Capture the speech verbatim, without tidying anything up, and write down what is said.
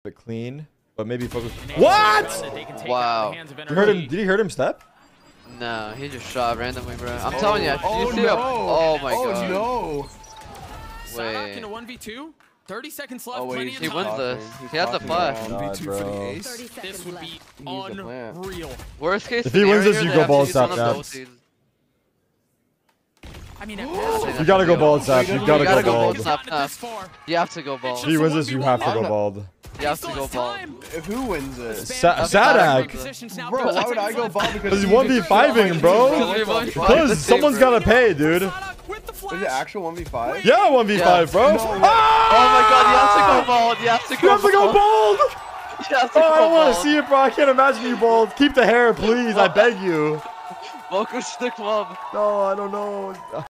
but clean. But maybe focus. What? Wow. You heard him? Did you hear him step? No, he just shot randomly, bro. I'm Oh, telling you. Did oh you see no. a, oh my oh, god. no. Saadhak in a Wait. one v two. thirty seconds left. Oh, wait, Plenty he's of He time. wins this. He's He had the talking flash. around. God, one v two for the bro. ace. This would be He's the plan. unreal. Worst case If he wins scenario, this, you they go have to balls use up one of now. those seeds. I mean, at best, You gotta go bald, Zach. You gotta gotta go go bald. bald. gotten it this far. You have to go bald. If he wins this, you have to go bald. You have to go bald. If who wins it? Sa That's Saadhak. Bro, why would I go bald? Because he's one v five-ing him, bro. Because someone's gotta pay, dude. Is it actual one v five? Yeah, one v five, bro. No. Ah! Oh my god, you have to go bald. You have to go You have to go bald. You have to Oh, I go don't want to bald. see it, bro. I can't imagine you bald. Keep the hair, please. I beg you. Welcome to the club. No, I don't know.